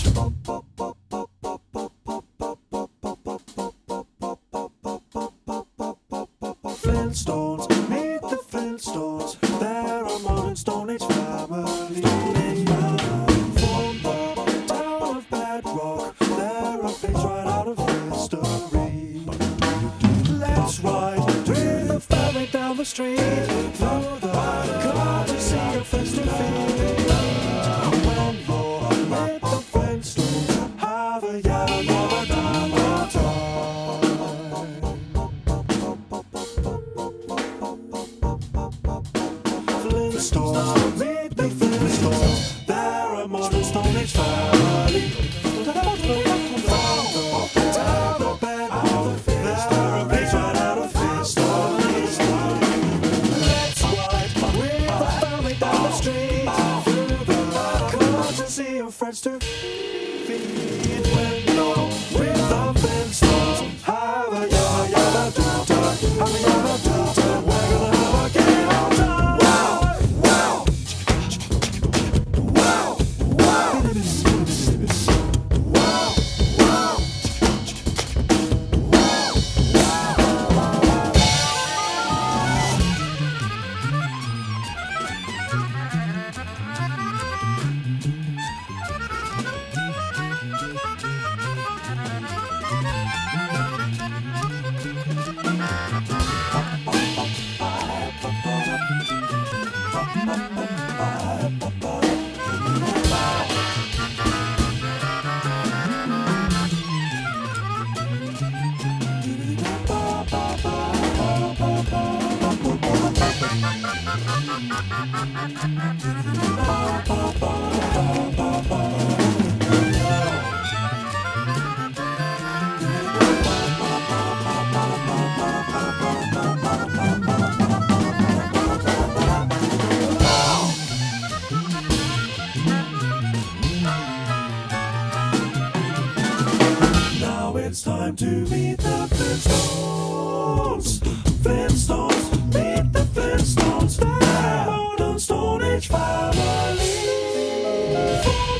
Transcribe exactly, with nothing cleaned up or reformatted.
Flintstones, meet the Flintstones. They're a modern Stone Age family. From the town of Bedrock, they're a page right out of history. Let's ride with the family down the street, through the car to see a festive feeling. When you're with the Flintstones, have a yabba yabba dabba time. Flintstones, meet the Flintstones. They're a modern Stone Age family. From the town of Bedrock, they're a page right out of history. Let's ride with the family down the street, through the car to see your friends to feed. When you're with the Flintstones, have a yabba yabba do time, have a yabba do time. We're gonna have a gay old time. Now it's time to meet the Flintstones. Flintstones, meet the Flintstones. They're a modern Stone Age family.